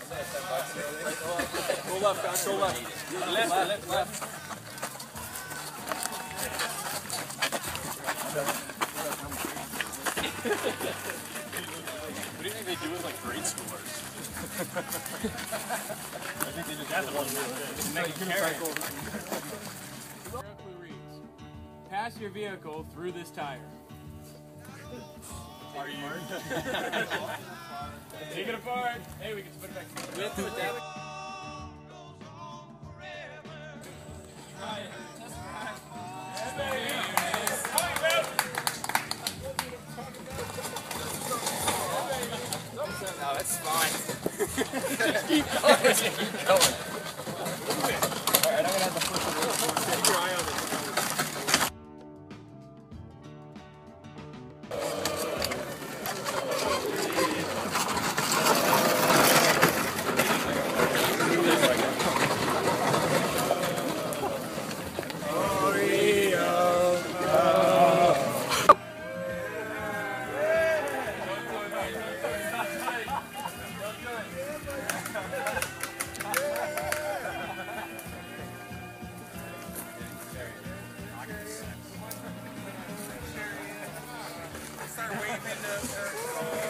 Go left, guys. Go left. Left. What do you think they do with like grade schoolers? I think they just have one make a carrot. Directly reads, pass your vehicle through this tire. Are you? Take it apart. Hey, we can put it back together. We have to adapt. Try it. Test drive. Yeah, baby. Come on, baby. No, that's fine. Keep going. Keep going. Alright, I'm gonna have to push it. Keep your eye on it. Start waving the